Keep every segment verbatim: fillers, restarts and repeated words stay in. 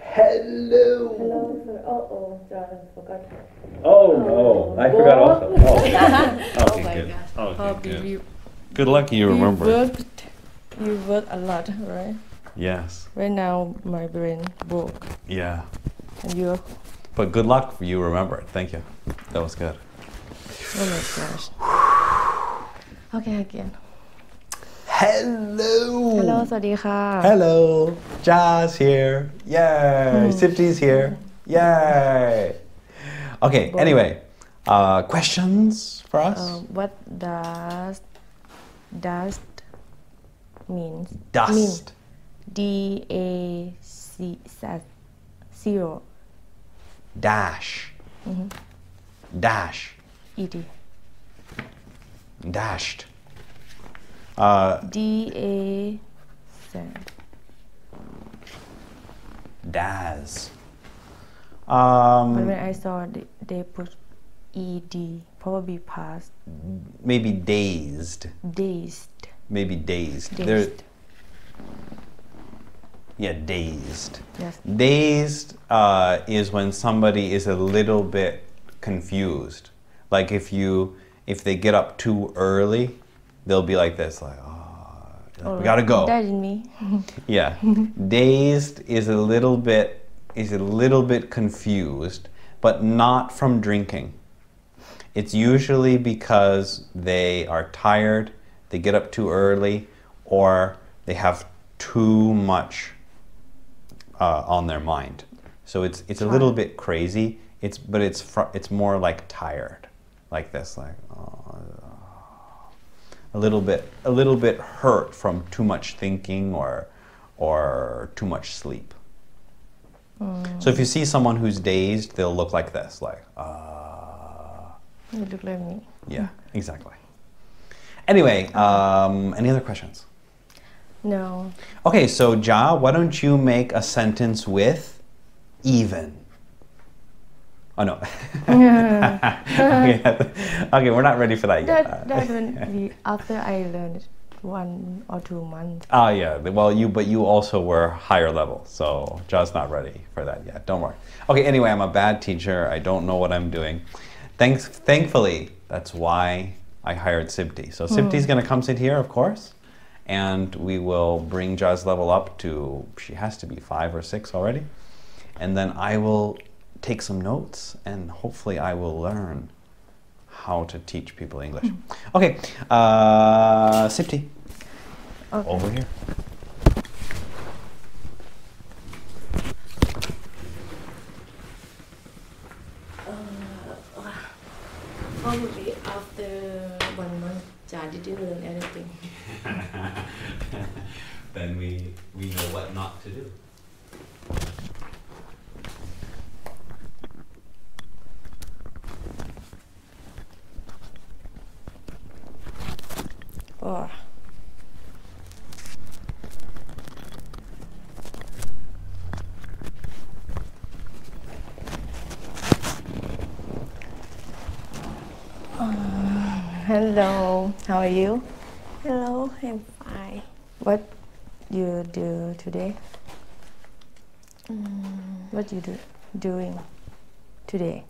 Hello. Hello, sir. Oh, oh, John, forgot. Oh no, I forgot also. Oh, Oh okay, my good. gosh. Okay, Hobby. good. You, Good luck you you remember. worked. You work a lot, right? Yes. Right now, my brain broke, Yeah. and you. But good luck for you remember it. Thank you. That was good. Oh my gosh. Okay, again. Hello. Hello, สวัสดีค่ะ Hello. Jazz here. Yay. Sipti's here. Yay. Okay, anyway. Uh, questions for us? Uh, what does dust means? Dust. Mean. D A C zero. Dash. Dash. E D. Dashed. Uh, D A Z. Daz. Um, But when I saw they, they put E D, probably past maybe dazed. dazed. Maybe dazed. There- Dazed. yeah, dazed. Yes. Dazed uh, is when somebody is a little bit confused. Like if you, if they get up too early, they'll be like this, like, oh, we gotta go. That is me. Yeah. Dazed is a little bit is a little bit confused, but not from drinking. It's usually because they are tired, they get up too early, or they have too much uh, on their mind. So it's it's a little bit crazy. It's but it's fr- it's more like tired, like this, like oh, a little bit a little bit hurt from too much thinking or or too much sleep. So if you see someone who's dazed, they'll look like this, like uh, You look like me. yeah, exactly. Anyway, um, any other questions? No. Okay, so Ja, why don't you make a sentence with even? Oh no. okay, okay, we're not ready for that yet. That that when we after I learned one or two months. Ah, yeah. Well, you but you also were higher level, so Ja's not ready for that yet. Don't worry. Okay. Anyway, I'm a bad teacher. I don't know what I'm doing. Thanks. Thankfully, that's why I hired Sibti. So Sibti's going to come sit here, of course, and we will bring Ja's level up to. She has to be five or six already, and then I will take some notes, and hopefully, I will learn how to teach people English. Okay. Uh, Sibti. Okay. Over here. Probably after one month, Ja didn't learn anything. Then we we know what not to do. Oh. Hello, how are you? Hello, I'm fine. What you do today? What you do doing today?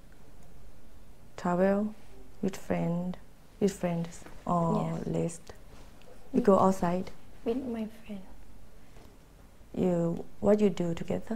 Travel with friend, with friends or Yes. list? You go outside. With my friend. You what you do together?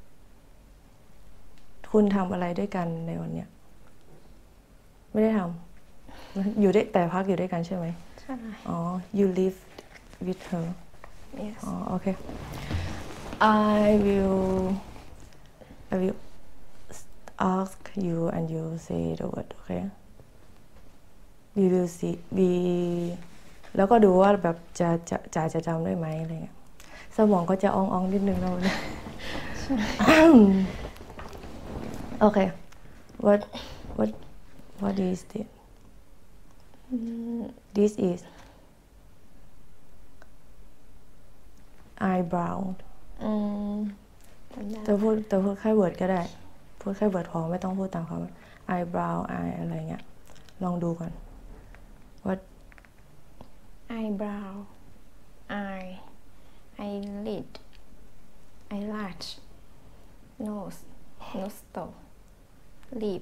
คุณทำอะไรด้วยกันในวันเนี้ยไม่ได้ทำอยู่ได้แต่พักอยู่ด้วยกันใช่ไหมใช่อ๋อ you live with her Yes. อ๋อโอเค I will I will ask you and you say the word okay we will see we แล้วก็ดูว่าแบบจะจะจะจะจำได้ไหมอะไรเงี้ยสมองก็จะอ่องๆนิดนึงนะวันนี้ Okay what what what is this this is eyebrow อืมจำได้จะพูดจะพูดแค่ word ก็ได้ พูดแค่ word พอไม่ต้องพูดตามคำ eyebrow eye อะไรเงี้ยลองดูก่อน what eyebrow eye eyelid eyelash nose nostril lip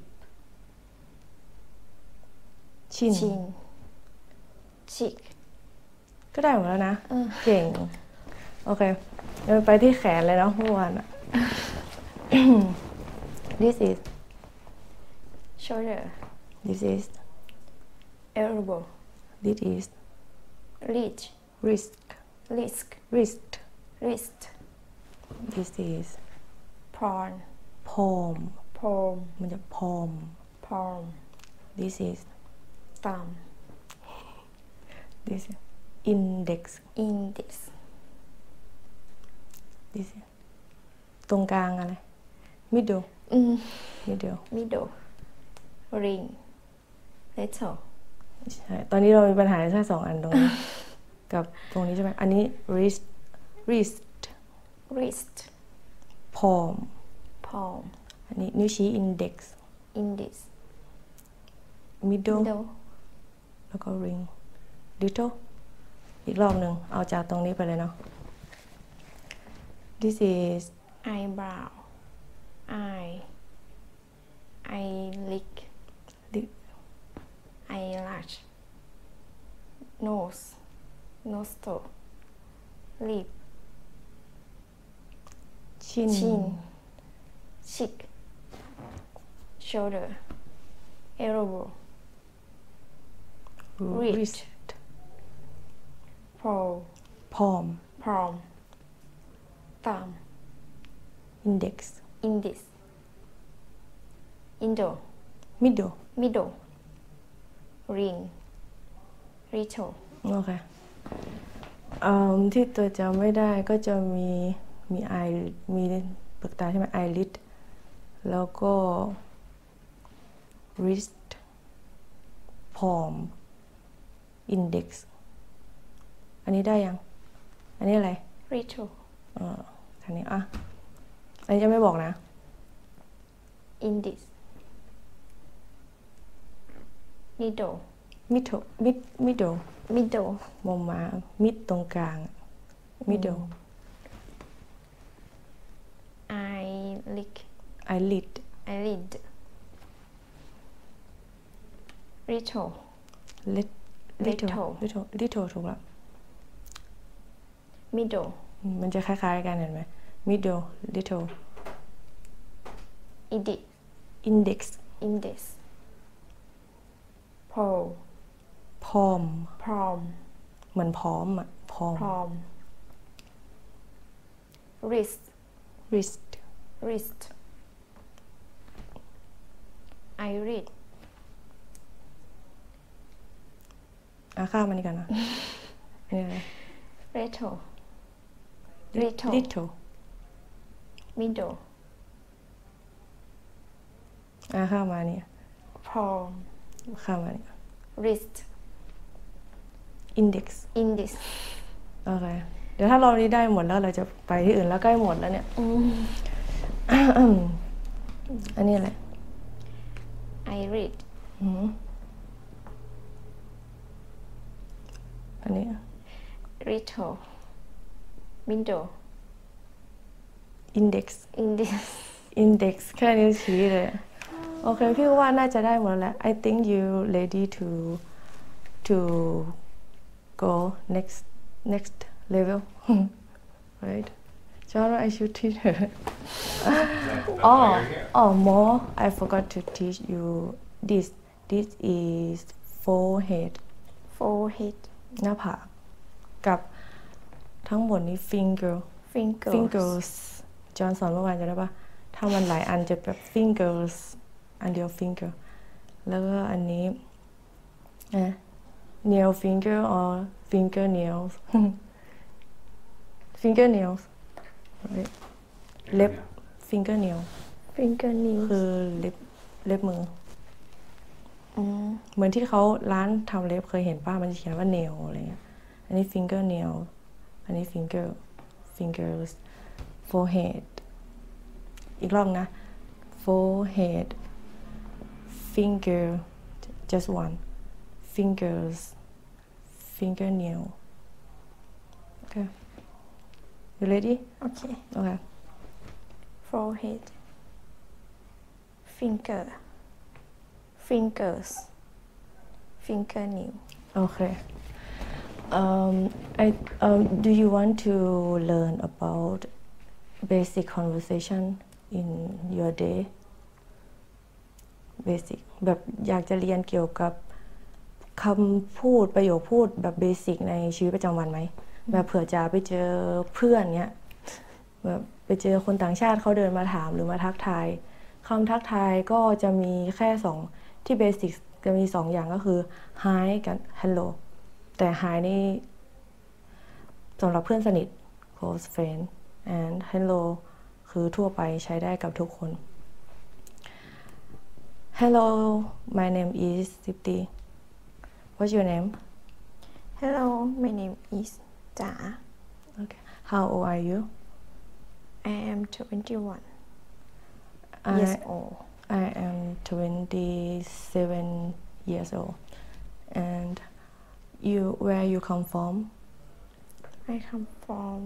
ชิน chin cheek ก็ได้หมดแล้วนะเออเก่ง โอเคเดี๋ยวไปที่แขนเลยเนาะเมื่อวานอะ this is shoulder this is elbow this is reach wrist wrist wrist wrist this is palm palm palm มันจะ palm palm this is thumb this is index index this is ตรงกลางอะไร middle อืม middle middle ring little ใช่ ตอนนี้เรามีปัญหาแค่สองอันตรงนี้ กับตรงนี้ใช่ไหม อันนี้ wrist wrist wrist palm palm อันนี้นิ้วชี้ index index middle middle แล้วก็ ring little อีกรอบหนึ่งเอาจากตรงนี้ไปเลยเนาะ this is eyebrow eye eyelid the- eyelash nose nostril lip chin chin cheek shoulder elbow wrist wrist palm palm palm thumb index index indo middle middle ring little โอเคเอิ่มที่ตัวจำไม่ได้ก็จะมีมี eye มีเปลือกตาใช่ไหม eyelid แล้วก็ wrist palm index อันนี้ได้ยัง อันนี้อะไร little เอออันนี้อ่ะ อันนี้จะไม่บอกนะ index middle middle mid middle middle มองมา mid ตรงกลาง middle eyelid eyelid eyelid little lit little Little little little ถูกแล้ว middle มันจะคล้ายๆกันเห็นไหม middle little index index index palm palm palm เหมือนพร้อมอะ palm palm wrist wrist wrist iris อ่ะข้ามมันนี่กันนะอันนี้อะไร little little little middle อ่ะข้ามมาเนี่ย palm ข้ามมาเนี่ย wrist index index โอเค เดี๋ยวถ้าเรานี้ได้หมดแล้วเราจะไปที่อื่นแล้วใกล้หมดแล้วเนี่ย อันนี้อะไร iris อืมอันนี้ little middle index index index แค่นิ้วชี้เลย โอเค พี่ว่าน่าจะได้หมดแล้ว I think you ready to to go next next level right John I should teach her oh oh more I forgot to teach you this this is forehead forehead หน้าผากกับทั้งหมดนี้ finger fingers fingers จอห์นสอนเมื่อวานจะได้ปะถ้ามันหลายอันจะแบบ fingers อันเดียว finger แล้วก็อันนี้นะ nail finger or finger nails finger nails right เล็บ finger nail fingernail คือเล็บเล็บมืออืมเหมือนที่เขาร้านทำเล็บเคยเห็นป้ามันจะเขียนว่า nail อะไรเงี้ย อันนี้ finger nail อันนี้ finger fingers forehead อีกรอบนะ forehead finger just one fingers fingernail okay you ready okay okay forehead finger fingers fingernail Okay. Um, I, um, do you want to learn about basic conversation in your day? Basic แบบอยากจะเรียนเกี่ยวกับคำพูดประโยคพูดแบบเบสิกในชีวิตประจำวันไหม แบบเผื่อจะไปเจอเพื่อนเนี้ยแบบไปเจอคนต่างชาติเขาเดินมาถามหรือมาทักทายคำทักทายก็จะมีแค่สองที่เบสิกจะมีสองอย่างก็คือ hi กับ hello แต่ hi นี่สำหรับเพื่อนสนิท close friend and hello คือทั่วไปใช้ได้กับทุกคน Hello my name is Sipti What's your name Hello my name is จ๋า Okay How old are you I am twenty-one I, years old I am twenty-seven years old and you where you come from I come from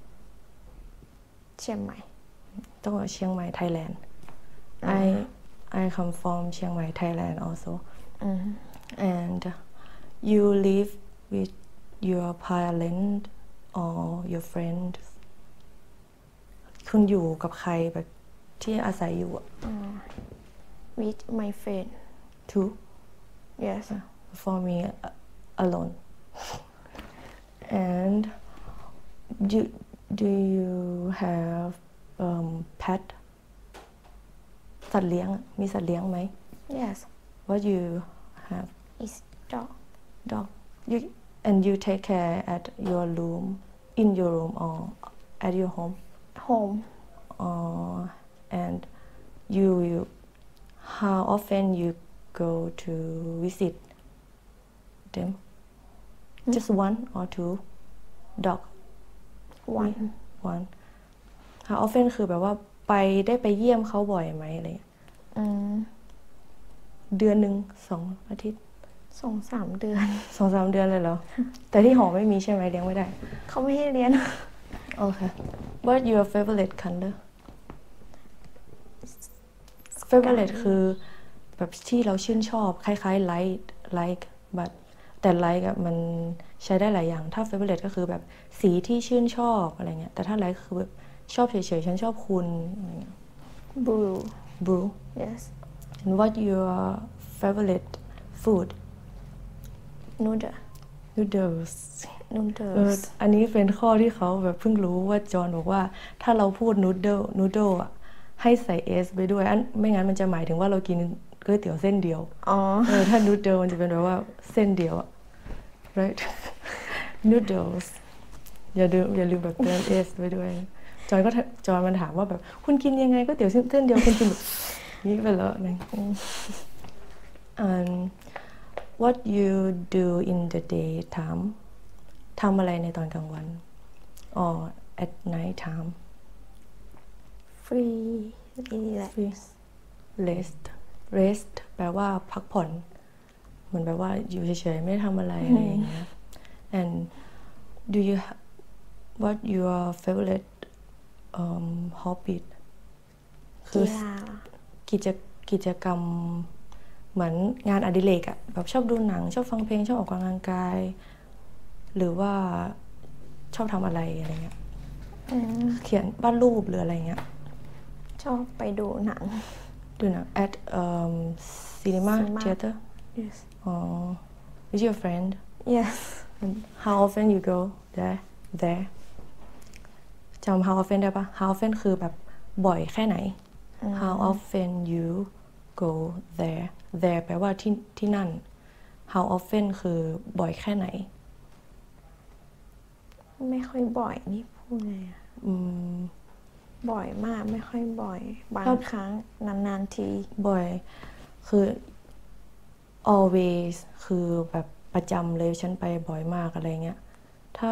เชียงใหม่ต้องบอกเชียงใหม่ Thailand I I come from เชียงใหม่ Thailand also and you live with your parent or your friends คุณอยู่กับใครแบบที่อาศัยอยู่อะ with my friend too yes for me alone and do do you have um, pet สัตว์เลี้ยงมีสัตว์เลี้ยงไหม yes What you have is dog dog you and you take care at your room in your room or at your home home uh, and you, you how often you go to visit them just one or two dog one one how often คือแบบว่าไปได้ไปเยี่ยมเขาบ่อยไหมอะไรเดือนหนึ่งสองอาทิตย์สองสามเดือนสองสามเดือนเลยเหรอ แต่ที่หอไม่มีใช่ไหมเลี้ยงไม่ได้เขาไม่ให้เรียนโอเค What your favorite color favorite คือแบบที่เราชื่นชอบคล้ายๆ like like but แต่ like อะมันใช้ได้หลายอย่างถ้า favorite ก็คือแบบสีที่ชื่นชอบอะไรเงี้ยแต่ถ้า like คือแบบชอบเฉยๆฉันชอบคุณอะไรเงี้ย blue blue yes and what your favorite food noodle noodles เออ noodles อันนี้เป็นข้อที่เขาแบบเพิ่งรู้ว่าจอห์นบอกว่าถ้าเราพูด noodle noodle อ่ะให้ใส่ s ไปด้วยอันไม่งั้นมันจะหมายถึงว่าเรากินก๋วยเตี๋ยวเส้นเดียวอ๋อเออถ้า noodle มันจะเป็นแบบว่าเส้นเดียวอะ right noodles อย่าลืมอย่าลืมแบบเติม s ไปด้วยจอห์นก็จอห์นมันถามว่าแบบคุณกินยังไงก๋วยเตี๋ยวเส้นเดียวคุณกินแบบนี้ไปแล้วนะ and what you do in the daytime ทำอะไรในตอนกลางวัน or at night time free relax rest rest แปลว่าพักผ่อนเหมือนแบบว่าอยู่เฉยๆไม่ทำอะไรอะไรอย่างเงี้ย and do you what your favorite um, hobby คือกีฬากิจกิจกรรมเหมือนงานอดิเรกอะแบบชอบดูหนังชอบฟังเพลงชอบออกกำลังกายหรือว่าชอบทำอะไรอะไรเงี้ยเขียนวาดรูปหรืออะไรเงี้ยชอบไปดูหนังดูหนัง at um, cinema Cinema. theater yes oh with your friend yes and how often you go there there จำ how often ได้ปะ how often คือแบบบ่อยแค่ไหน how often you go there there แปลว่าที่ที่นั่น how often คือบ่อยแค่ไหนไม่ค่อยบ่อยนี่พูดไงอะอืมบ่อยมากไม่ค่อยบ่อย บางครับครั้งนานๆทีบ่อยคือ always คือแบบประจำเลยฉันไปบ่อยมากอะไรเงี้ยถ้า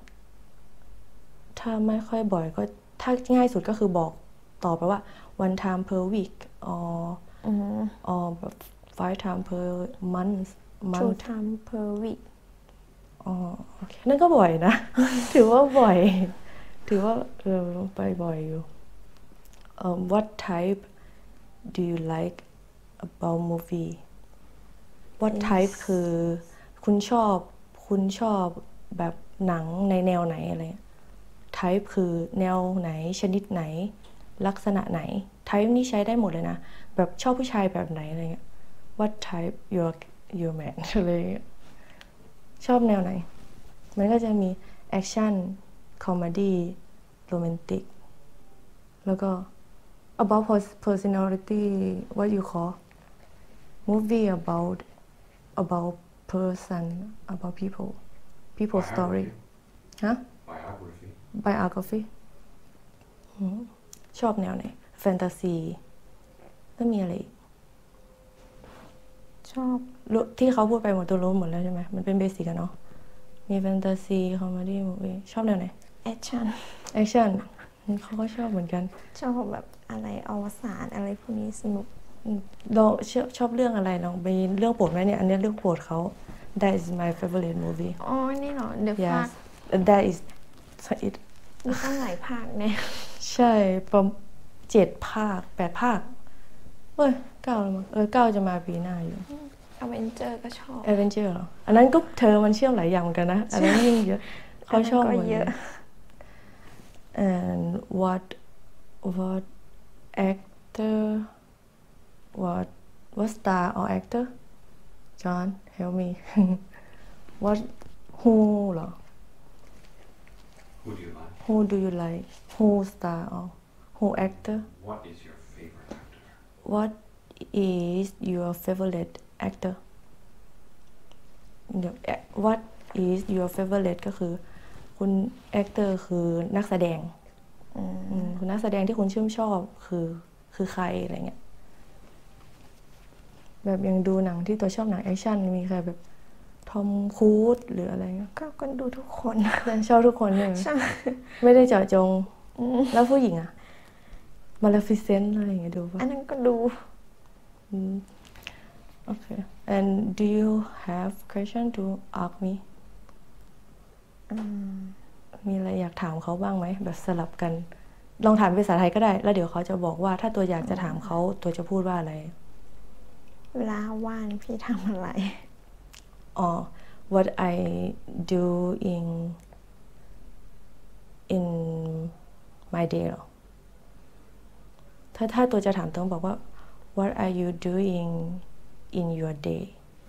ถ้าไม่ค่อยบ่อยก็ถ้าง่ายสุดก็คือบอกต่อไปว่า one time per week or or แบบ five time per month two month time per week อ๋อโอเคนั่นก็บ่อยนะ ถือว่าบ่อย ถือว่าเออไปบ่อยอยู่ um, what type do you like about movie what type คือคุณชอบคุณชอบแบบหนังในแนวไหนอะไร type คือแนวไหนชนิดไหนลักษณะไหน type นี่ใช้ได้หมดเลยนะแบบชอบผู้ชายแบบไหนอะไรเงี้ย what type your your man อะไรเงี้ยชอบแนวไหนมันก็จะมี action comedy romantic แล้วก็ about personality what you call movie about about person about people people story ฮะ biography biography ชอบแนวไหนแฟนตาซีแล้วมีอะไรอีกชอบที่เขาพูดไปหมดตัวรู้หมดแล้วใช่ไหมมันเป็นเบสิกอะเนาะมีแฟนตาซีคอมเมดี้มูฟวี่ชอบแนวไหนแอคชั่นแอคชั่นเขาก็ชอบเหมือนกันชอบแบบอะไรอวสานอะไรพวกนี้สนุกเราชอบชอบเรื่องอะไรลองไปเรื่องโปรดไหมเนี่ยอันนี้เรื่องโปรดเขา That is my favorite movie อ๋อ นี่เหรอ The yes Fast that is it มีตั้งหลายภาคเนี่ยใช่ประมาณเจ็ดภาคแปดภาคเอ้ยเก้าแล้วมั้งเออเก้าจะมาปีหน้าอยู่อเวนเจอร์ก็ชอบ a d v e n t u r e เหรออันนั้นก็เธอมันเชื่อมหลายอย่างเหมือนกันนะอันนั้นยิ่งเยอะเขาชอบเหมือนเยอะ and what what actor what what star or actor John help me what who เหรอ who do you like who do you like who star or who actor what is your favorite actor what is your favorite actor เดี๋ยว what is your favorite ก็คือคุณ actor คือนักแสดงคุณนักแสดงที่คุณชื่นชอบคือคือใครอะไรเงี้ยแบบยังดูหนังที่ตัวชอบหนังแอคชั่นมีใครแบบทอมครูซหรืออะไรเงี้ยก็ก็ดูทุกคนชอบทุกคนใช่ไหมใช่ไม่ได้เจาะจงแล้วผู้หญิงอะมาเลฟิเซนต์อะไรอย่างเงี้ยดูป่ะอันนั้นก็ดู Okay and do you have question to ask me มีอะไรอยากถามเขาบ้างไหมแบบสลับกันลองถามเป็นภาษาไทยก็ได้แล้วเดี๋ยวเขาจะบอกว่าถ้าตัวอยากจะถามเขาตัวจะพูดว่าอะไรเวลาว่างพี่ทำอะไรอ๋อ what I do in in my day หรอถ้าถ้าตัวจะถามต้องบอกว่า what are you doing in your day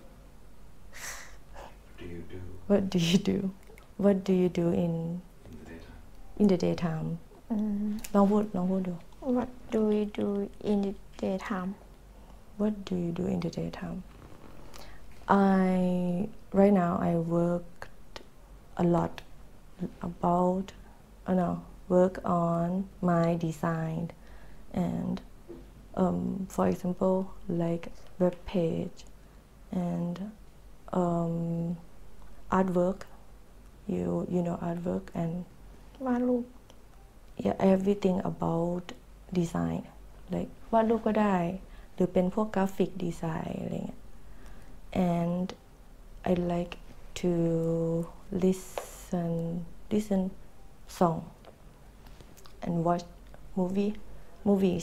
what do you do what do you do what do you do in in the daytime in the daytime ลองพูดลองพูดดู What do you do in the daytime What do you do in the daytime I right now I worked a lot about I know work on my design and um, for example like web page and um, artwork you you know artwork and วาดรูป yeah everything about design like วาดรูปก็ได้หรือเป็นพวกกราฟิกดีไซน์อะไรเงี้ย and I like to listen listen song and watch movie movies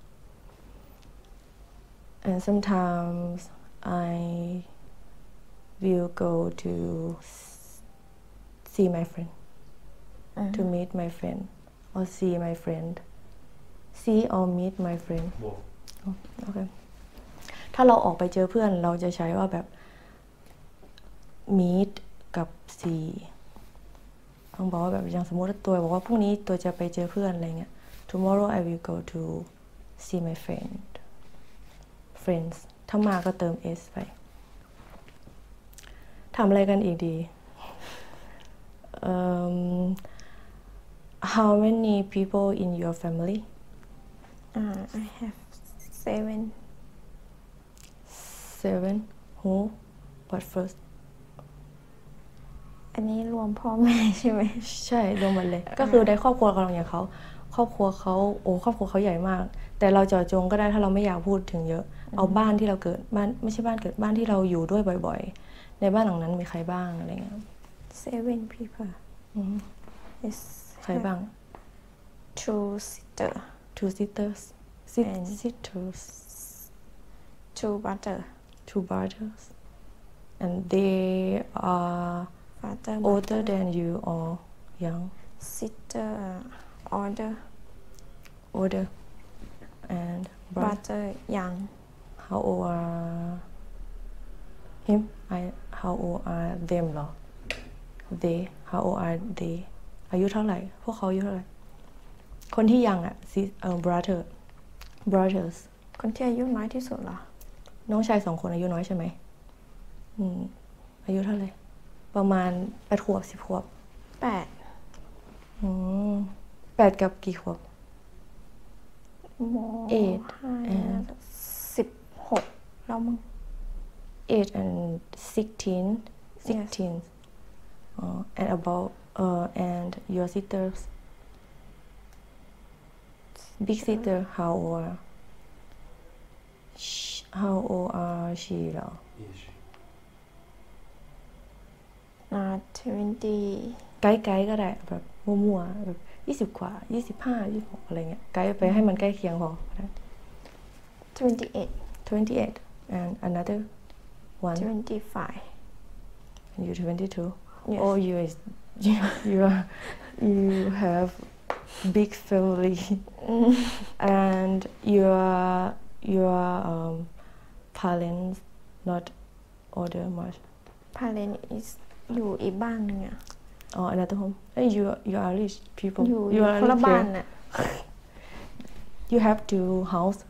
and sometimes I will go to see my friend to meet my friend or see my friend see or meet my friend both โอเคถ้าเราออกไปเจอเพื่อนเราจะใช้ว่าแบบ meet กับ see ต้องบอกว่าแบบอย่างสมมติตัวบอกว่าพรุ่งนี้ตัวจะไปเจอเพื่อนอะไรเงี้ย tomorrow I will go to see my friend friends ถ้ามาก็เติม s ไปทำอะไรกันอีกดี um, how many people in your family uh, I have seven seven who what first อันนี้รวมพ่อแม่ใช่ไหมใช่รวมหมดเลย ก็คือในครอบครัวของอย่างเขาครอบครัวเขาโอ้ครอบครัวเขาใหญ่มากแต่เราเจาะจงก็ได้ถ้าเราไม่อยากพูดถึงเยอะเอาบ้านที่เราเกิดบ้านไม่ใช่บ้านเกิดบ้านที่เราอยู่ด้วยบ่อยๆในบ้านหลังนั้นมีใครบ้างอะไรเงี้ย seven people อืม yes ใครบ้าง two sister two sisters Sis- And- sisters two brother two brothers and they are father older mother, than you or young sister older older and brother brother young how old are him I how old are them เหรอ they how old are they อายุเท่าไหร่พวกเขาอายุเท่าไหร่คนที่ยังอ่ะ sis เอ่อ brother brothers คนที่อายุน้อยที่สุดเหรอน้องชายสองคนอายุน้อยใช่ไหมอืมอายุเท่าไหร่ประมาณแปดขวบสิบขวบแปดอืมแปดกับกี่ขวบม Eight ห้า and สิบหกแล้วมึง eight and sixteen sixteen uh, and about uh, and your sisters big sister how old are Sh- how old are she เหรอ Is she? อ่า twenty ไกด์ไกด์ก็ได้แบบมั่วๆแบบยี่สิบกว่ายี่สิบห้ายี่สิบหกอะไรเงี้ยไกด์ไปให้มันใกล้เคียงพอ twenty eight twenty eight and another one twenty five and you twenty two Yes. oh you is you you, are, you have big family and your your um, parents not older much parent is อยู่อีกบ้านหนึงอะ or another home hey, you you are rich people อยู่ you are คนละ rich บ้าน here. น่ะ you have two house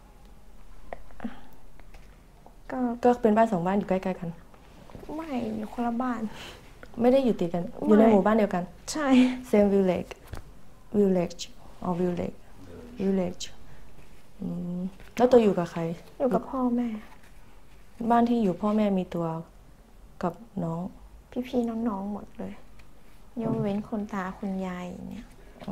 ก็ก็เป็นบ้านสองบ้านอยู่ใกล้ๆกันไม่อยู่คนละบ้านไม่ได้อยู่ติดกันอยู่ในไม่หมู่บ้านเดียวกันใช่ same village village or village village อืมแล้วตัวอยู่กับใครอยู่กับพ่อแม่บ้านที่อยู่พ่อแม่มีตัวกับน้องพี่ๆน้องๆหมดเลยยกเว้นคุณตาคุณยายเนี่ยอ๋อ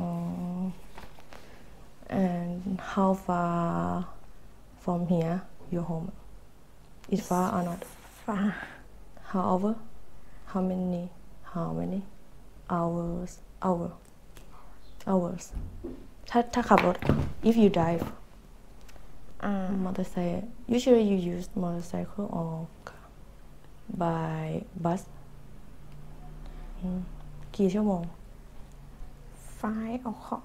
and how far from here your home is far or not ฟ้า how over how many how many hours hour hours ถ้าถ้าขับรถ if you drive อ่า motorcycle usually you use motorcycle or car by bus อืมกี่ชั่วโมง five o'clock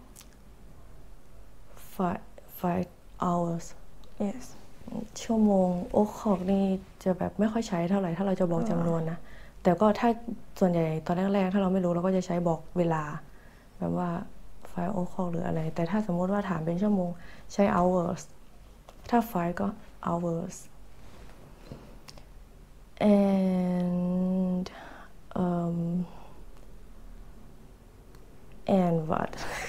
five five hours yes ชั่วโมงโอ้ขอกนี่จะแบบไม่ค่อยใช้เท่าไหร่ถ้าเราจะบอกจำนวนนะ แต่ก็ถ้าส่วนใหญ่ตอนแรกๆถ้าเราไม่รู้เราก็จะใช้บอกเวลา แบบว่า five o'clock หรืออะไร แต่ถ้าสมมติว่าถามเป็นชั่วโมงใช้ hours ถ้า five ก็ hours and um and what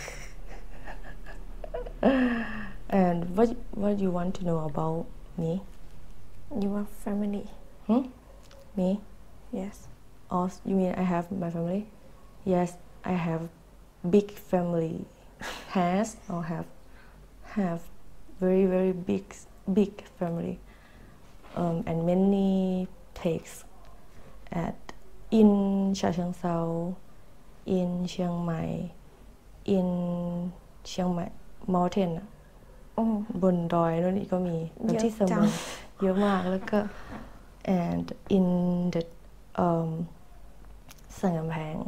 and what what you want to know about me your family hmm? me yes oh you mean I have my family yes I have big family has or have have very very big big family um, and many places at in Cha Cheong Sao in Chiang Mai in Chiang Mai mountain อะโอ้บนดอยนู่นนี่ก็มีแบบเยอะที่เสจัมงอเยอะมากแล้วก็ and in the um สันกำแพง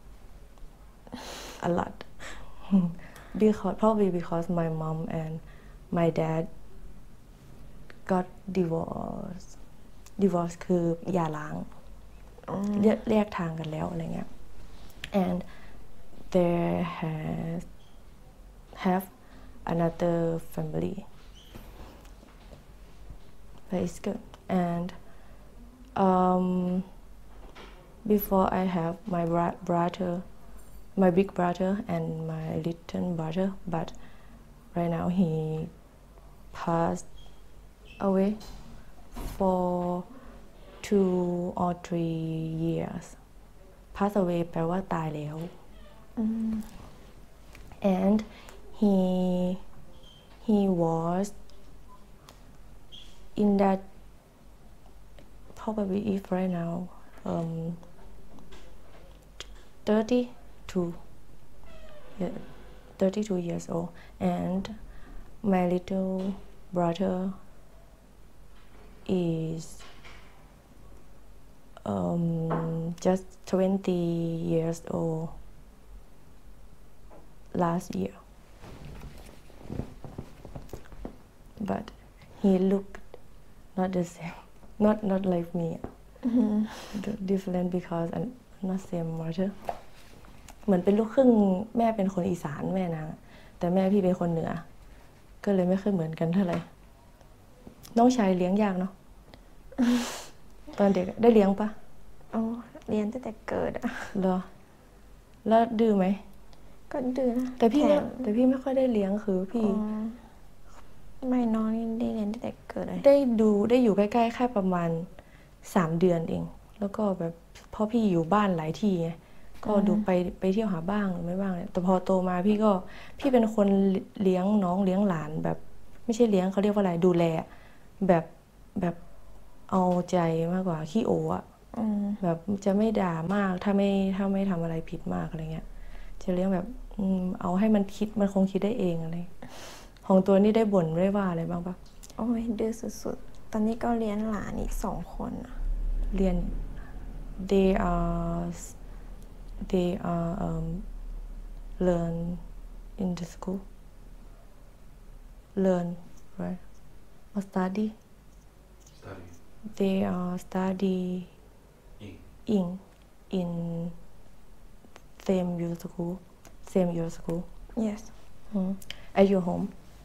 a lot because probably because my mom and my dad got divorced divorce คือหย่าร้างอืมเรียกแยกทางกันแล้วอะไรเงี้ย and there has have another family but it's good and um, before I have my bra- brother my big brother and my little brother but right now he passed away for two or three years pass away แปลว่าตายแล้วอืม and he he was in that probably if right now um thirty-two yeah, thirty-two years old and my little brother is um, just twenty years old last year, but he looked not the same, not not like me, different because I'm not same mother เหมือนเป็นลูกครึ่งแม่เป็นคนอีสานแม่นางแต่แม่พี่เป็นคนเหนือก็เลยไม่ค่อยเหมือนกันเท่าไหร่น้องชายเลี้ยงยากเนาะ ตอนเด็กได้เลี้ยงปะโอ้เรียนตั้งแต่เกิดอะเหรอแล้วดื้อไหมก็ดื้อนะแต่พี่ถไม่มแต่พี่ไม่ค่อยได้เลี้ยงคือพี่อ๋อไม่น้องนี่ได้เรียนตั้งแต่เกิดเลยได้ดูได้อยู่ใกล้ๆแค่ประมาณสามเดือนเองแล้วก็แบบเพราะพี่อยู่บ้านหลายที่ไงก็ดูไปไปเที่ยวหาบ้างหรือไม่บ้างเนี่ยแต่พอโตมาพี่ก็พี่เป็นคนเลี้ยงน้องเลี้ยงหลานแบบไม่ใช่เลี้ยงเขาเรียกว่าอะไรดูแลแบบแบบเอาใจมากกว่าขี้โออะอืมแบบจะไม่ด่ามากถ้าไม่ถ้าไม่ทำอะไรผิดมากอะไรเงี้ยจะเลี้ยงแบบอืมเอาให้มันคิดมันคงคิดได้เองอะไรของตัวนี้ได้บ่นได้ว่าอะไรบ้างปะโอ้ยดื้อสุดๆ ตอนนี้ก็เลี้ยงหลานอีกสองคนอะเรียน they are they are um, learn in the school learn right or study Studying. they are study Ing. in in same your school same your school yes mm. at your home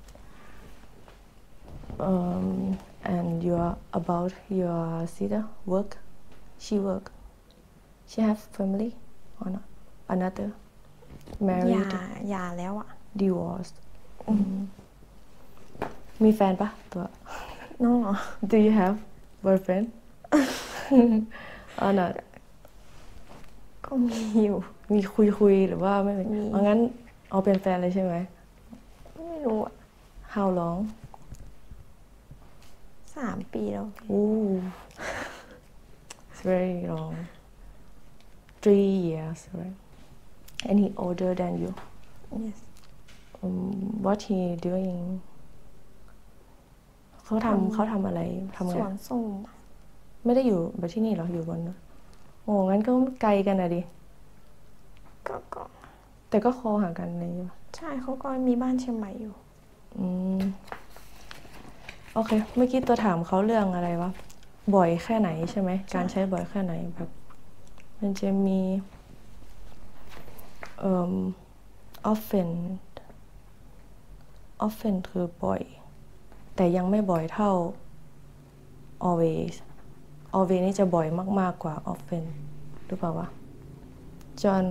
um, and you are about your sister work she work she have family or not another ห married ย่าหย่าแล้วอะ divorced อืมมีแฟนปะตัวน้องเหรอ do you have boyfriend or not ก็มีอยู่มีคุยคุยๆหรือว่าไม่มีมีเอางั้นเอาเป็นแฟนเลยใช่ไหมไม่รู้อะ how long สามปีแล้ว Ooh, it's very long. Three years, right? And he older than you. yes Um, what he doing? เขาทำเขาทำอะไรทำสไงวนส้มอะไม่ได้อยู่แบบที่นี่เหรออยู่บนนู้นโอ้งั้นก็ไกลกันอะดิก็ก็แต่ก็คอหากันเลยใช่เขาก็มีบ้านเชียงใหม่อยู่อืมโอเค เมื่อกี้ตัวถามเขาเรื่องอะไรวะ บ่อยแค่ไหนใช่ไหม การใช้บ่อยแค่ไหนแบบ มันจะมีเอ่อ often often คือบ่อย แต่ยังไม่บ่อยเท่า always always นี่จะบ่อยมากๆกว่า often หรือเปล่าวะ John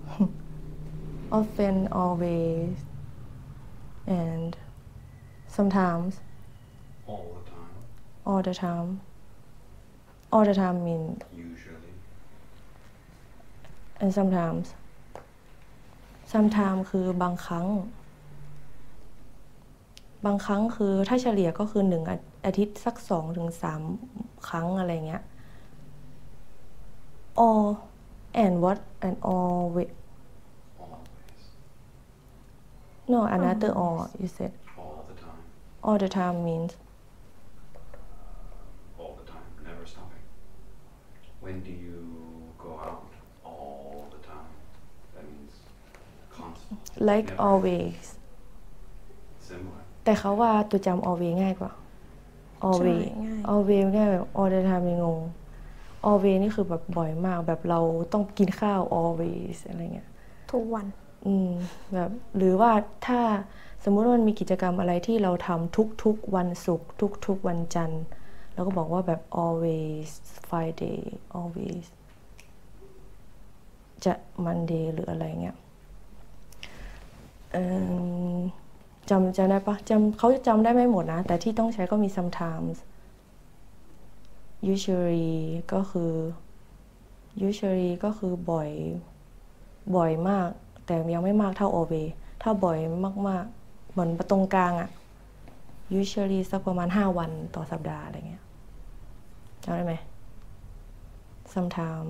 often always and sometimes All the time. all the time all the time mean Usually. and sometimes sometimes คือบางครั้ง บางครั้งคือถ้าเฉลี่ยก็คือหนึ่งอาอาทิตย์สักสองถึงสามครั้งอะไรเงี้ย all and what and always Always. no another all you said All the time. all the time means All the time. Never stopping. When do you go out? All the time. That means constant. like Never. always Similar. แต่เขาว่าตัวจำ always ง่ายกว่า always ใช่ง่าย always ง่ายแบบ all the time ยังงง always นี่คือแบบบ่อยมากแบบเราต้องกินข้าว always อะไรเงี้ยทุกวันอืมแบบหรือว่าถ้าสมมุติว่ามันมีกิจกรรมอะไรที่เราทำทุกๆวันศุกร์ทุกๆวันจันทร์เราก็บอกว่าแบบ always Friday always จะ Monday หรืออะไรเงี้ยเอิ่มจำจำได้ปะจำเขาจะจำได้ไม่หมดนะ แต่ที่ต้องใช้ก็มี sometimes usually ก็คือ usually ก็คือบ่อยบ่อยมาก แต่ยังไม่มากเท่า always ถ้าบ่อยมากๆเหมือนตรงกลางอะ usually สักประมาณห้าวันต่อสัปดาห์อะไรเงี้ยจำได้ไหม sometimes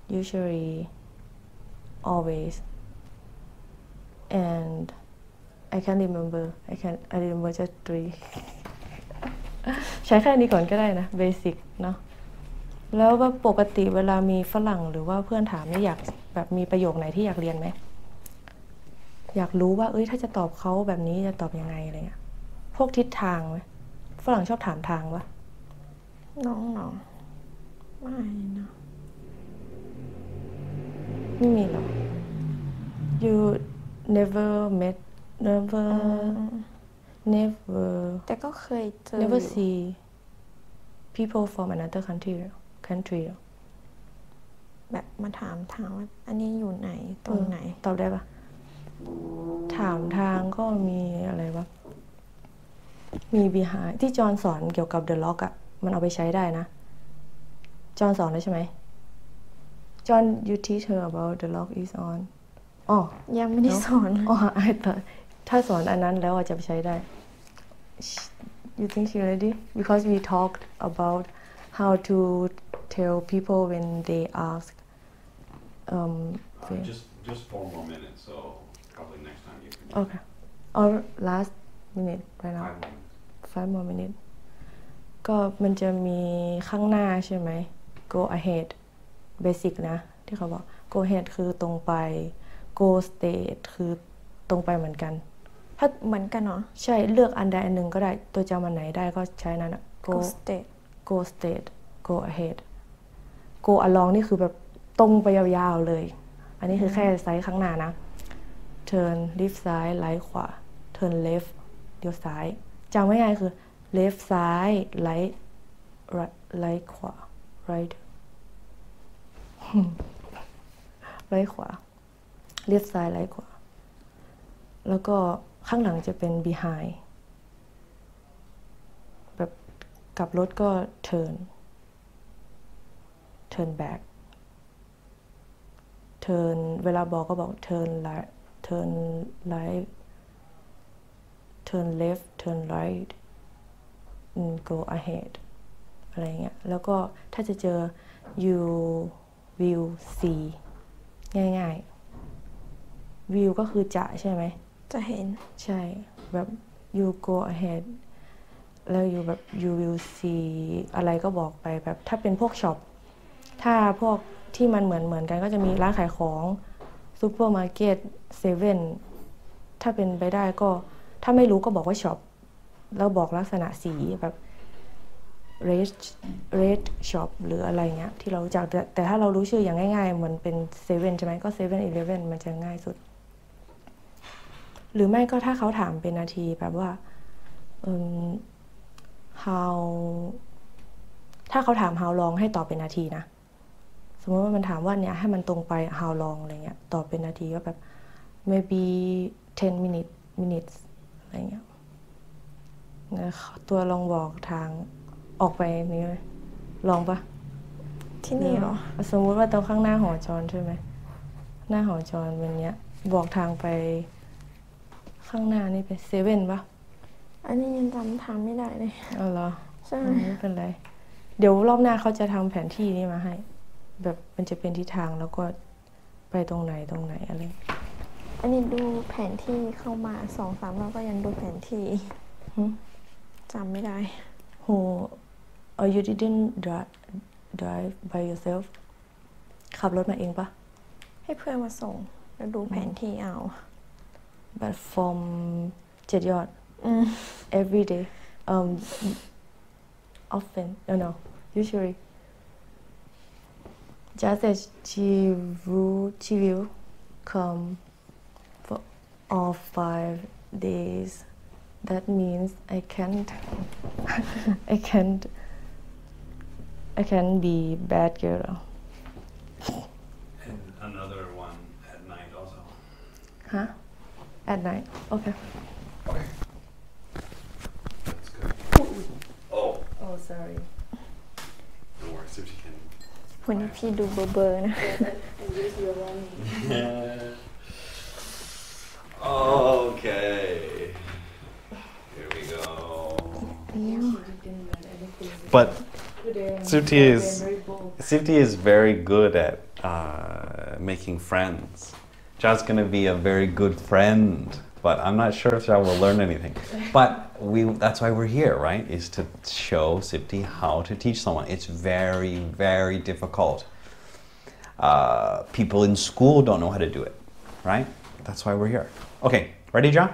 usually always and I can't remember I can I remember just three ใช้แค่นี้ก่อนก็ได้นะ basic เนาะแล้วว่าปกติเวลามีฝรั่งหรือว่าเพื่อนถามเนี่ยอยากแบบมีประโยคไหนที่อยากเรียนไหมอยากรู้ว่าเอ้ยถ้าจะตอบเขาแบบนี้จะตอบยังไงอะไรเงี้ยพวกทิศทางไหมฝรั่งชอบถามทางปะน้องเนาะไม่นะไม่มีหรอ you never met never never แต่ก็เคยเจอ never see people from another country country แบบมาถามทางว่าอันนี้อยู่ไหนตรงไหนตอบได้ปะถามทางก็มีอะไรวะมี behind ที่จอห์นสอนเกี่ยวกับ the lock อะมันเอาไปใช้ได้นะจอห์นสอนได้ใช่ไหมจอห์น you teach her about the lock is on อ๋อยังไม่ได้สอนอ๋อไอ้แต่ถ้าสอนอันนั้นแล้วอาจจะไปใช้ได้ you think she ready because we talked about how to tell people when they ask um uh, just just four more minutes so probably next time you can okay or last minute right now five minutes five more minutes ก็มันจะมีข้างหน้าใช่ไหม go ahead basic นะที่เขาบอก go ahead คือตรงไป go straight คือตรงไปเหมือนกันถ้าเหมือนกันเนาะใช่เลือกอันใดอันหนึ่งก็ได้ตัวจำอันไหนได้ก็ใช้นั้นอะ go straight go straight go ahead go along นี่คือแบบตรงไปยาวๆเลยอันนี้คือแค่ไซส์ข้างหน้านะ turn left ซ้ายไลท์ขวา turn left เลี้ยวซ้ายจำง่ายๆคือ left ซ้ายไลท์ไลท์ขวา right ไลท์ขวา left ซ้ายไลท์ขวาแล้วก็ข้างหลังจะเป็น behind แบบกลับรถก็ turn turn back turn เวลาบอกก็บอก turn right turn right turn left turn right go ahead อะไรเงี้ยแล้วก็ถ้าจะเจอ you will see ง่ายๆ view ก็คือจะใช่ไหมจะเห็นใช่แบบ you go ahead แล้ว you แบบ you will see อะไรก็บอกไปแบบถ้าเป็นพวกช็อปถ้าพวกที่มันเหมือนเหมือนกันก็จะมีร้านขายของซูเปอร์มาร์เก็ตเซเว่นถ้าเป็นไปได้ก็ถ้าไม่รู้ก็บอกว่าช็อปแล้วบอกลักษณะสีแบบ red red shop หรืออะไรเงี้ยที่เรารู้จักแต่แต่ถ้าเรารู้ชื่ออย่างง่ายๆเหมือนเป็นเซเว่นใช่ไหมก็เซเว่นอีเลฟเว่นมันจะง่ายสุดหรือไม่ก็ถ้าเขาถามเป็นนาทีแบบว่า um, how ถ้าเขาถาม how long ให้ตอบเป็นนาทีนะสมมติว่ามันถามว่าเนี่ยให้มันตรงไป how long อะไรเงี้ยตอบเป็นนาทีก็แบบ maybe ten minutes minutes อะไรเงี้ยตัวลองบอกทางออกไปนี้ไหมลองปะที่นี่เหรอสมมุติว่าตรงข้างหน้าหอจรใช่ไหมหน้าหอจรเป็นเนี้ยบอกทางไปข้างหน้านี่เป็นเซเว่นปะอันนี้ยังจำทางไม่ได้เลยอ๋อเหรอใช่ไม่เป็นไรเดี๋ยวรอบหน้าเขาจะทำแผนที่นี่มาให้แบบมันจะเป็นทิศทางแล้วก็ไปตรงไหนตรงไหนอะไรอันนี้ดูแผนที่เข้ามาสองสามรอบก็ยังดูแผนที่จำไม่ได้โห oh you didn't drive drive by yourself ขับรถมาเองปะให้เพื่อนมาส่งแล้วดูแผนที่เอา but from เจ็ดยอด every day um often no no usually just that she will she will come for all five days that means I can't I can't I can't be bad girl and another one at night also huh at night okay okay that's good oh oh sorry no worries if you can วันนี้พี่ดูเบอร์เบอร์นะ okay here we go but Suti is Suti is very good at uh, making friends. Ja's gonna be a very good friend but I'm not sure if I will learn anything. But we, that's why we're here, right? Is to show Sipti how to teach someone. It's very, very difficult. Uh, people in school don't know how to do it, right? That's why we're here. Okay, ready, John?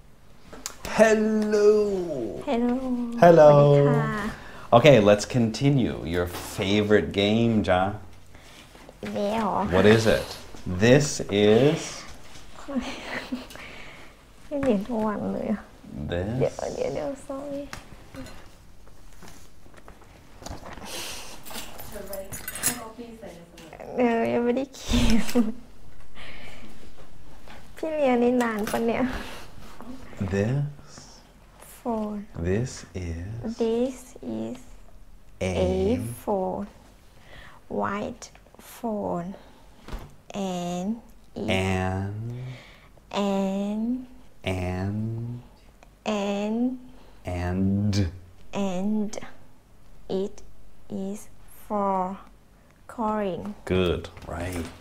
Hello. Hello Hello. สวัสดีค่ะ Okay, let's continue. Your favorite game, John. อีกแล้วเหรอ What is it? This is ไม่เรียนทุกวันเลยอะเดี๋ยว this. เดี๋ยวเดี๋ยว sorry เดี๋ยวยังไม่ได้เขียนพี่เรียนนี่นานปะเนี่ย This. phone This is this is a a phone white phone and it and and and and and and it is for calling good, right?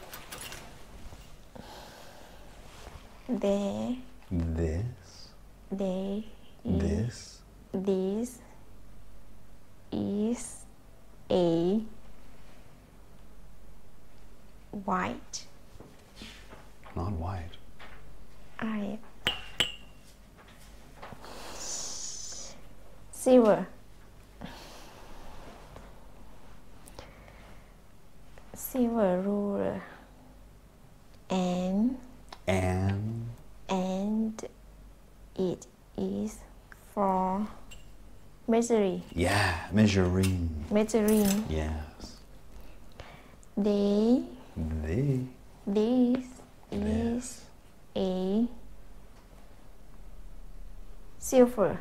they This. they This. this is a white Not white. I silver silver ruler and And and it is for measuring yeah, measuring. measuring Yes. they They. this is This. a silver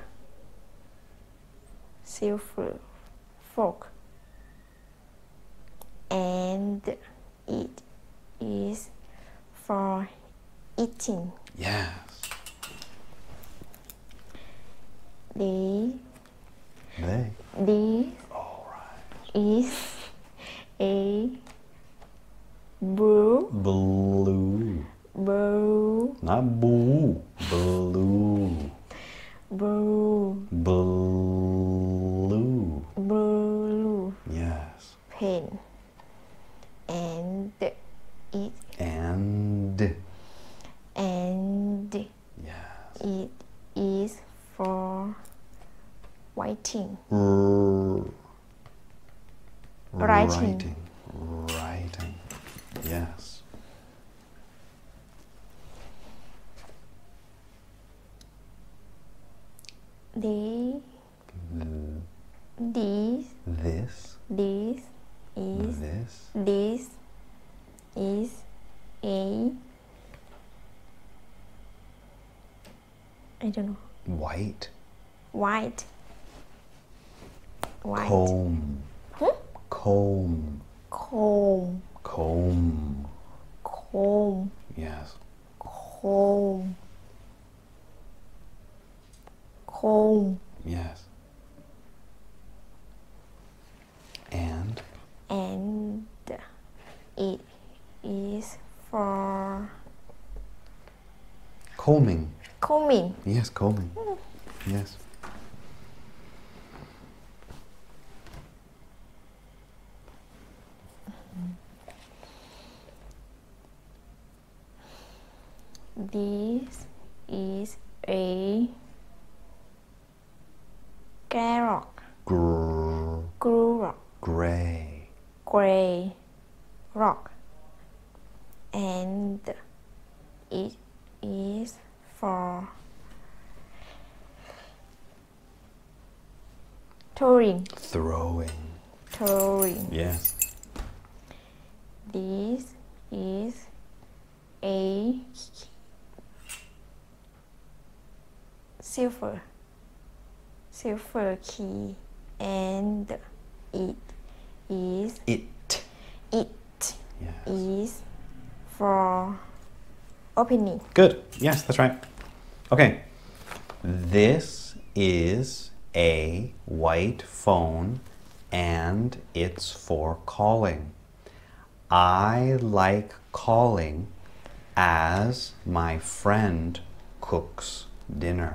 silver fork and it is for eating Yes. they They. this All right. is a blue Blue. blue Not boo. Blue. blue Blue. blue Yes. pen and it And and yes. it is for writing R- Writing. Writing. Writing. Yes. they Th- this This. this is This. this is a I don't know White. white white Comb. Hmm? Comb. comb Comb. comb Yes. comb comb Yes. And and it is for combing. combing Yes, combing. Yes. this is a garrock Gr- glue rock gray. gray rock and it is for throwing Throwing. throwing Yes. this is a silver silver key and it is It. it Yes. is for opening Good. Yes, that's right. Okay. This is a white phone and it's for calling. I like calling as my friend cooks dinner.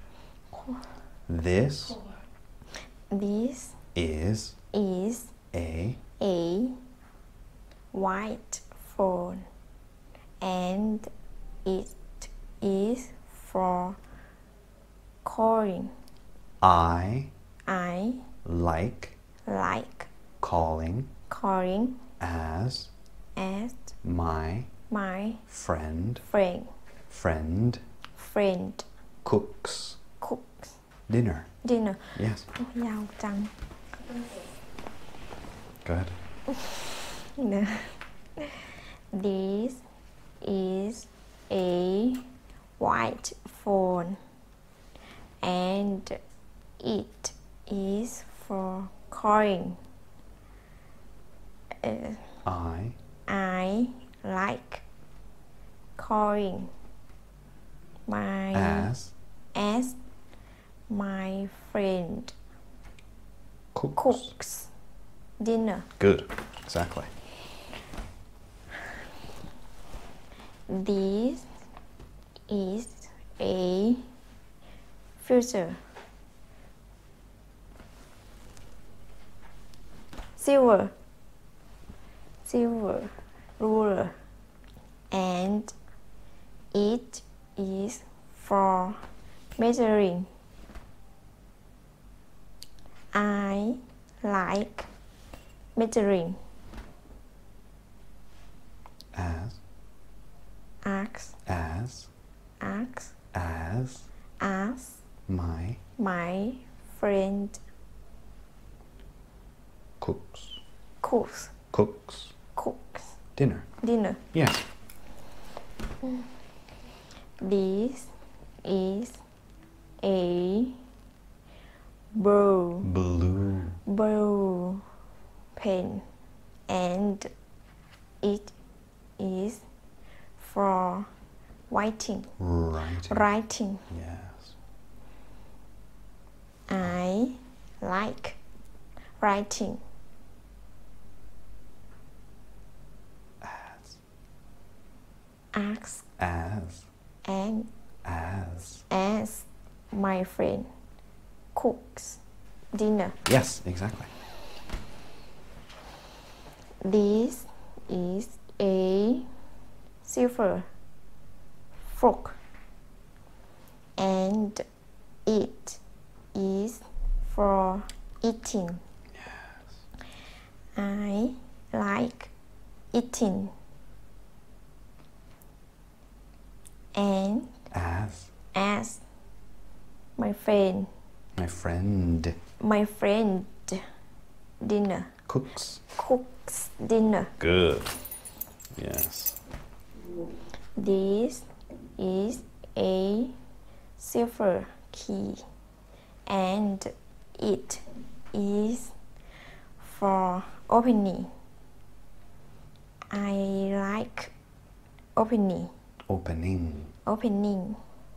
This This is is a a white phone and it is for calling. I I like like calling calling as as my my friend friend friend friend cooks cooks dinner. dinner. Yes. โอ้ยาวจัง Go ahead. No. This is a white phone and it is for calling. Uh, I I like calling my as as my friend cooks. cooks dinner. Good. Exactly. This is a filter. Silver. Silver ruler. And it is for measuring. I like measuring. As Ask, as ask, as ask my my friend cooks cooks, cooks cooks dinner. dinner. Yes. This is a blue, Blue blue pen and it is for writing. writing. Writing. Yes. I like writing. As Ask as and as. as my friend cooks dinner. Yes, exactly. This is a silver fork and it is for eating. Yes. I like eating. And As as my friend, my friend my friend dinner cooks. cooks dinner. Good. Yes. This is a silver key and it is for opening. I like opening. Opening. Opening.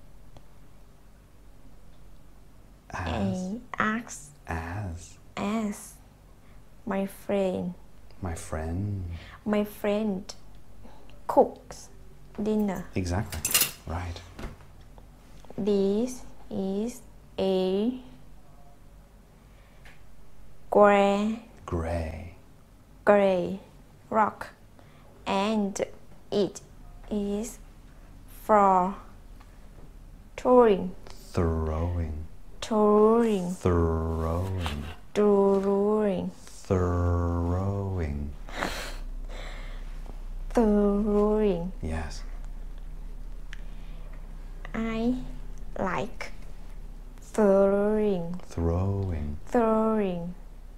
As I ask as as my friend, my friend. my friend cooks dinner. Exactly. Right. This is a gray, Gray. gray rock and it is for touring, Throwing. touring, Throwing. touring, Throwing. touring. Yes. I like throwing, Throwing. throwing.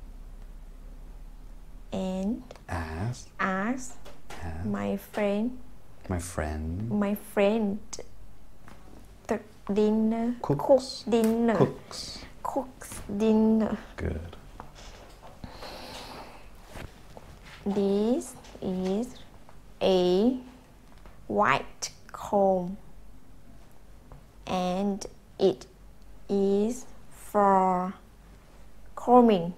And As ask as my friend, my friend my friend the dinner, Cooks. cook dinner, cooks. cooks dinner. Good. This is a white comb and it is for combing.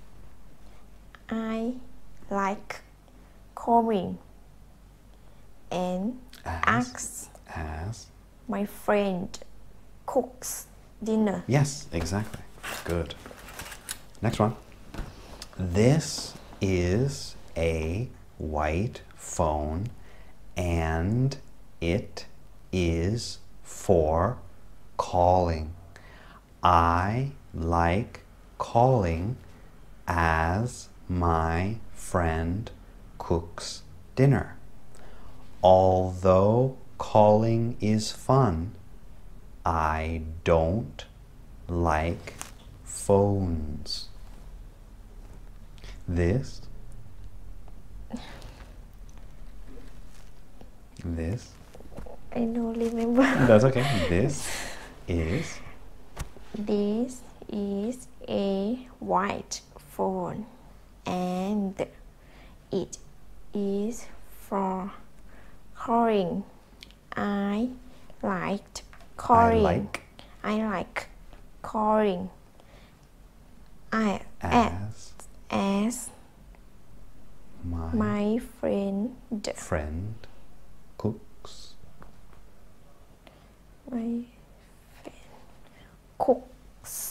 I like combing and As ask as my friend cooks dinner. Yes, exactly. Good. Next one. This is a white phone and it is for calling. I like calling as my friend cooks dinner. Although calling is fun, I don't like phones. This This I don't remember. That's okay. This is This is a white phone and it is for calling. I liked calling. I like I like calling. I as as my, my friend friend cooks. my friend cooks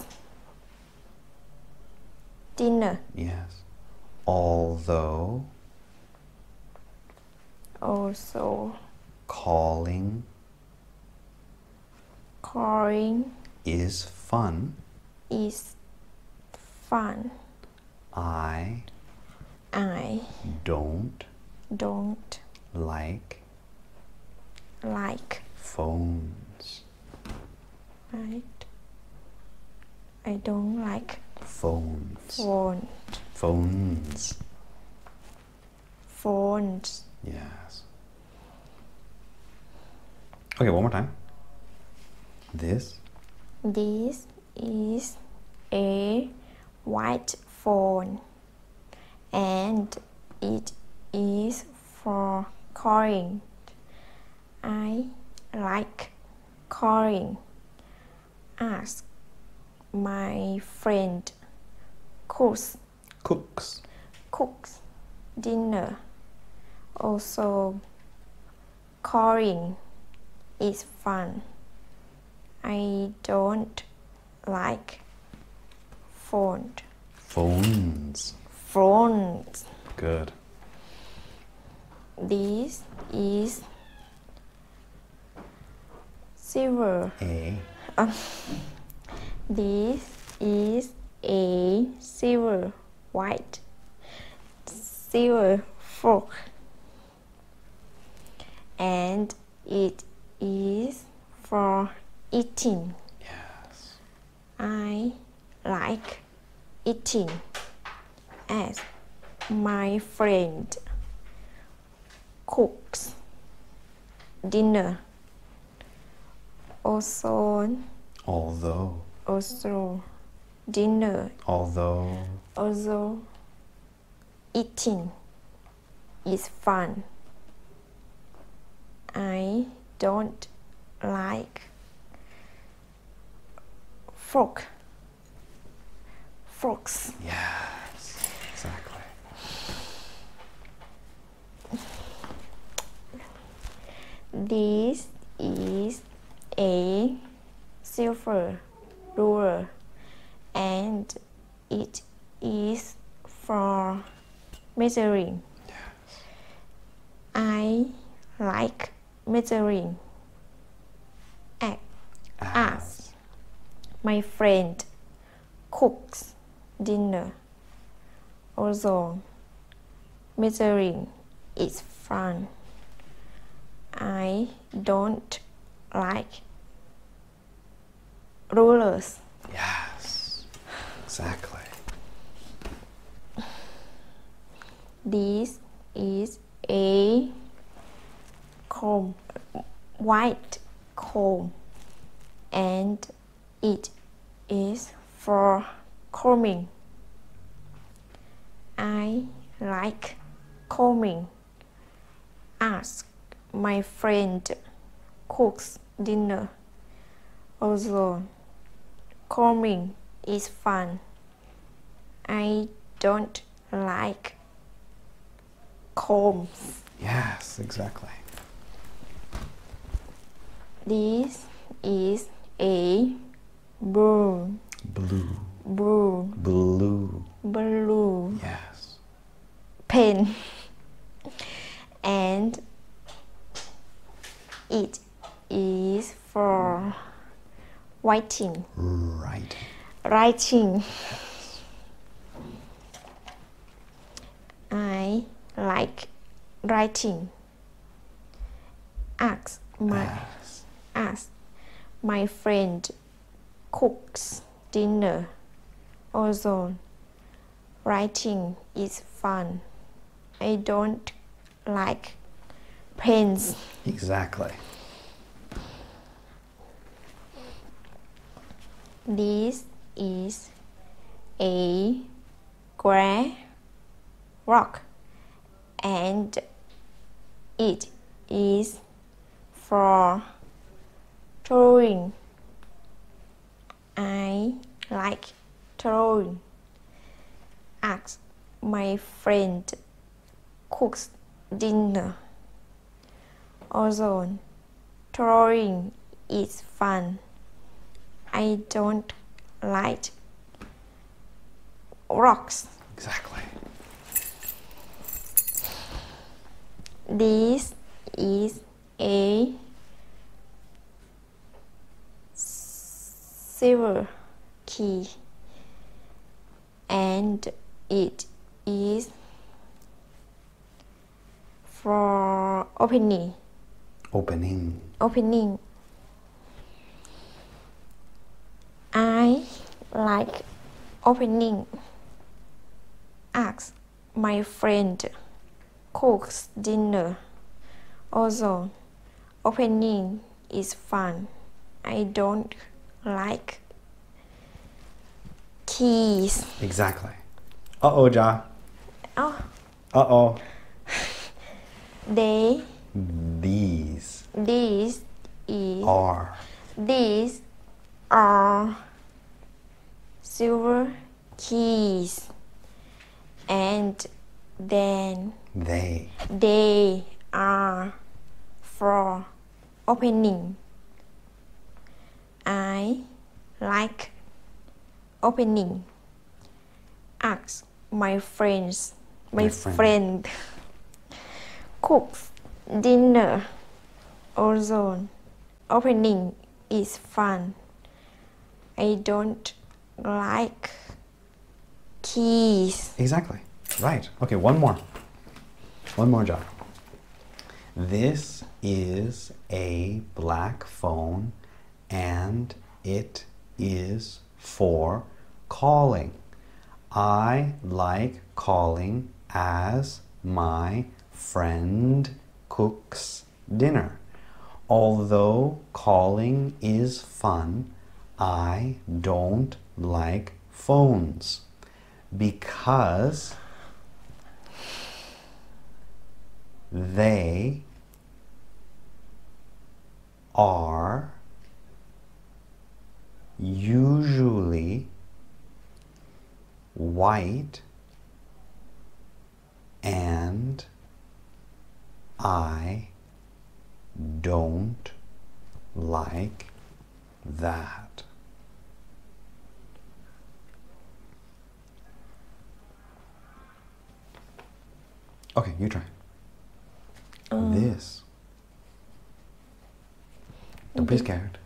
dinner. Yes. Although Also calling calling is fun, is fun. I I don't don't like like phones. right. I don't like Phones. phone Phones. phones. Yes. Okay, one more time. This This is a white phone and it is for calling. I like calling. Ask my friend cooks cooks. cooks dinner. Also calling is fun. I don't like phone Phones. phones. Good. This is silver. A This is a silver white silver fork and it is for eating. yes. I like eating as my friend cooks dinner. Also, Although also dinner, although also eating is fun. I don't like fork forks. yes. Exactly. This is a silver ruler and it is for measuring. I like measuring as As my friend cooks dinner. Also, measuring is fun. I don't like rulers. yes. Exactly. This is a comb, white comb, and it is for combing. I like combing. Ask my friend cooks dinner. Also, combing is fun. I don't like combs. Yes, exactly. This is a blue, Blue. blue, Blue. blue Yes. pen, and it is for writing. Right. Writing. I like writing. Ask my As. ask my friend cooks dinner. Also, writing is fun. I don't like pens. Exactly. This is a gray rock, and it is for throwing. I like throwing. Ask my friend cooks dinner. Also, throwing is fun. I don't like rocks. Exactly. This is a silver key, and it is for opening. Opening. Opening. I like opening. Ask my friend cooks dinner. Also, opening is fun. I don't like keys. Exactly. Uh-oh, Ja. Oh, Uh-oh. they, These this is, are. these are silver keys, and then They. they are for opening. I like opening. Ask my friends, my, My friend. friend cooks dinner. Also, opening is fun. I don't like keys. Exactly. Right. Okay, one more. One more, Ja. This is a black phone and it is for calling. I like calling as my friend cooks dinner. Although calling is fun, I don't like phones because they are usually white and I don't like that. Okay, you try. This. Don't be scared.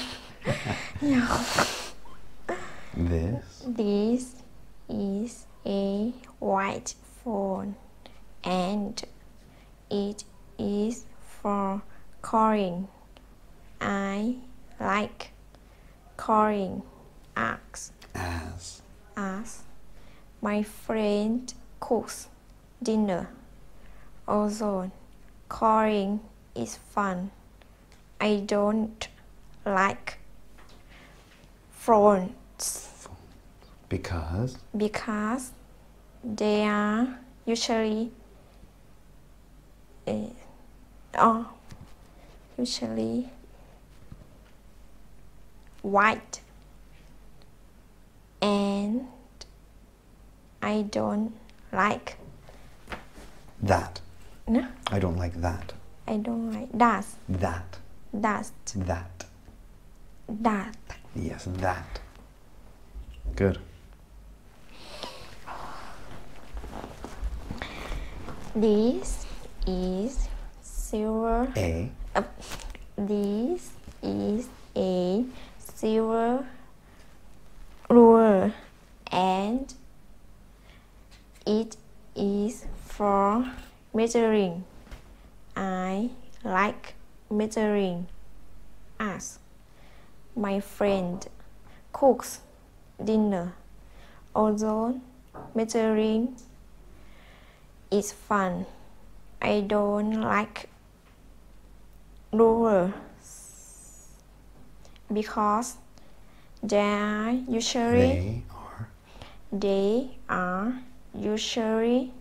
This This is a white phone and it is for calling. I like calling. Ask as as my friend cooks dinner. Also, calling is fun. I don't like phones because because they are usually uh, are usually white and I don't like that. no I don't like that. I don't like that That. dust That. that Yes, that. Good. this is silver A. uh, this is a silver ruler and it is for measuring. I like measuring. As my friend cooks dinner, although measuring is fun, I don't like rulers because they are usually They are. they are usually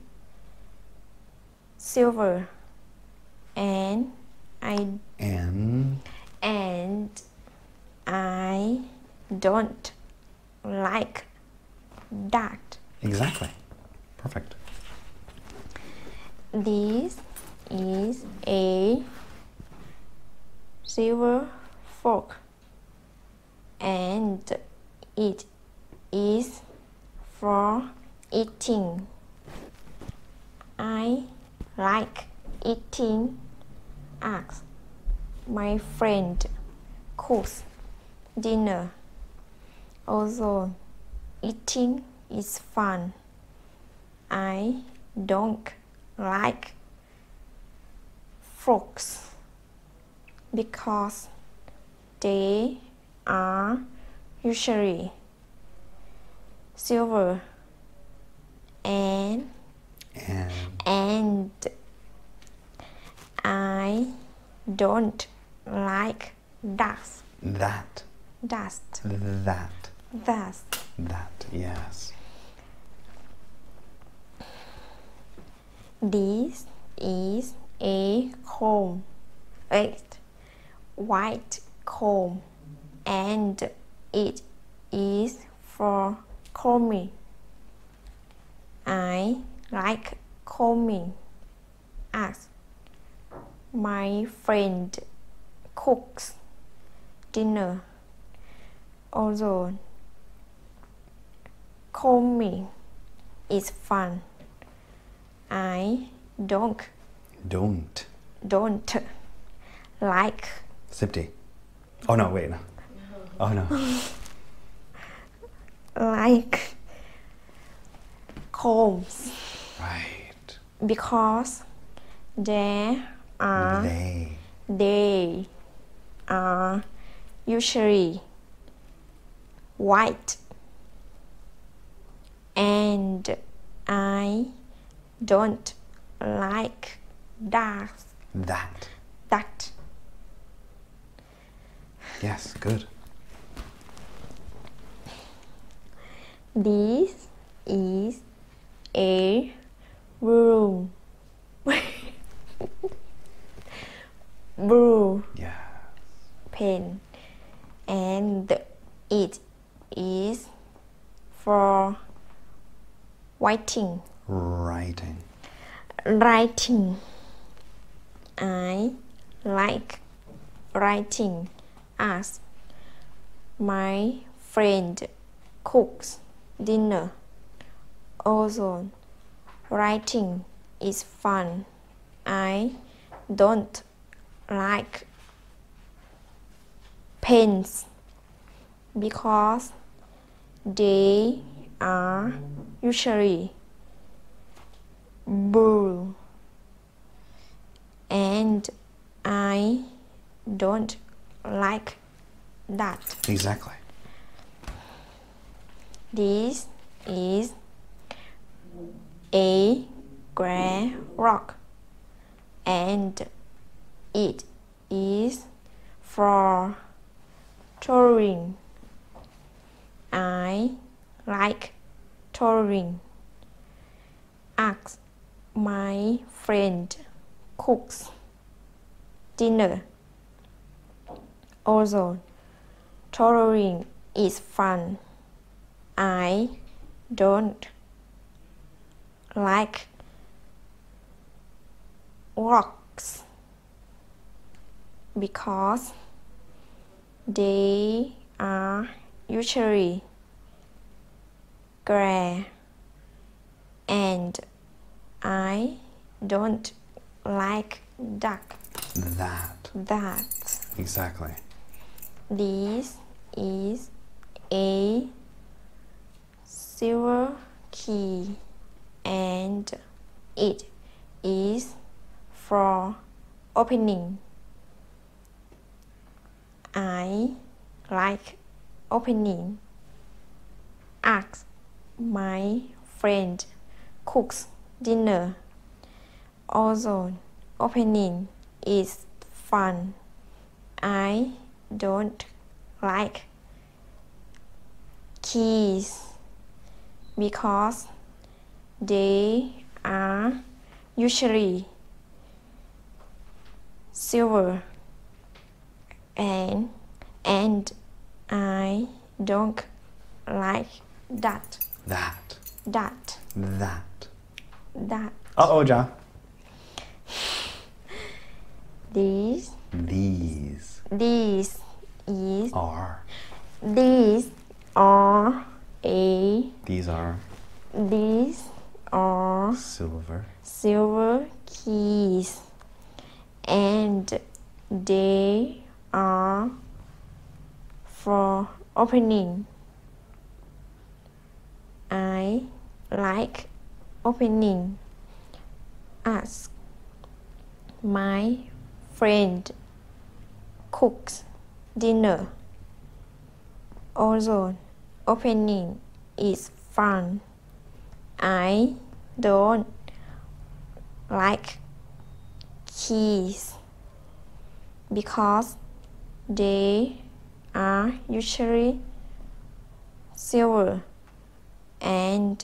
silver and I And. and I don't like that. Exactly. Perfect. This is a silver fork and it is for eating. I like eating as my friend cooks dinner. Although eating is fun, I don't like forks because they are usually silver and And. and I don't like dust. That. Dust. That. Dust. That. Yes. This is a comb, wait, white comb, and it is for combing. I like combing as my friend cooks dinner. Although combing is fun, I don't Don't. don't like Sipti. Oh no, wait, no. Oh no. like combs Right. because they are They. they are usually white and I don't like that That. that Yes, good. this is a room blue Yeah. pen and it is for writing Writing. writing. I like writing as my friend cooks dinner. Also, writing is fun. I don't like pens because they are usually blue and I don't like that. Exactly. This is a gray rock and it is for touring. I like touring. Ask my friend cooks dinner. Also, touring is fun. I don't like rocks because they are usually gray and I don't like duck. That. That. Exactly. This is a silver key and it is for opening. I like opening. Ask my friend cooks dinner. Also, opening is fun. I don't like keys because they are usually silver and and I don't like that That. that That. that Uh-oh, Ja. these These these is are. these are a These are these are silver. silver keys and they are for opening. I like opening. Ask my friend cooks dinner. Also, opening is fun. I don't like keys because they are usually silver and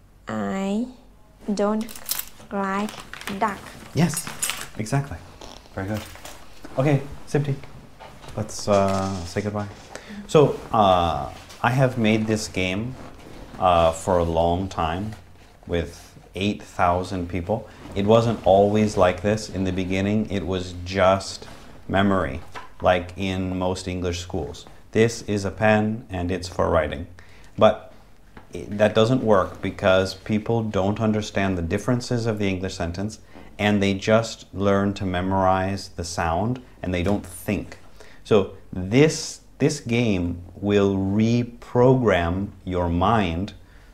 I don't like duck. Yes, exactly. Very good. Okay, Sipti, let's uh, say goodbye. So, uh, I have made this game uh, for a long time with eight thousand people. It wasn't always like this in the beginning. It was just memory, like in most English schools. This is a pen and it's for writing. But it, that doesn't work because people don't understand the differences of the English sentence and they just learn to memorize the sound and they don't think. So this, this game will reprogram your mind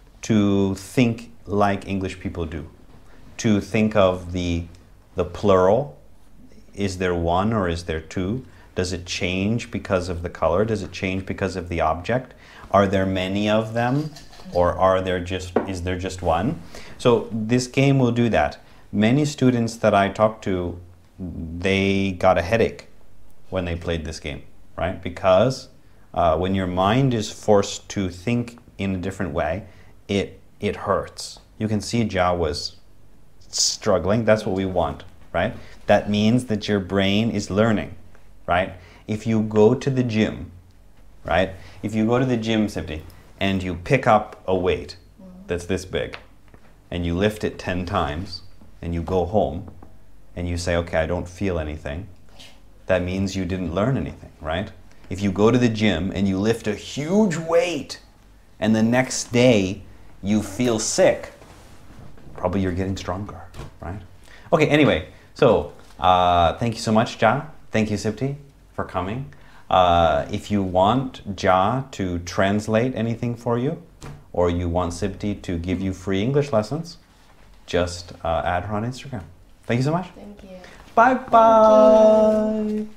to think like English people do. To think of the, the plural. Is there one or is there two? Does it change because of the color? Does it change because of the object? Are there many of them? Or are there just, is there just one? So this game will do that. Many students that I talked to, they got a headache when they played this game, right? Because uh, when your mind is forced to think in a different way, it, it hurts. You can see Ja was struggling. That's what we want, right? That means that your brain is learning, right? If you go to the gym, right? If you go to the gym, Sipti, and you pick up a weight that's this big, and you lift it ten times, and you go home, and you say, okay, I don't feel anything, that means you didn't learn anything, right? If you go to the gym and you lift a huge weight, and the next day you feel sick, probably you're getting stronger, right? Okay, anyway, so uh, thank you so much, Ja. Thank you, Sipti, for coming. Uh, if you want Ja to translate anything for you, or you want Sipti to give you free English lessons, just uh, add her on Instagram. Thank you so much. Thank you. Bye-bye.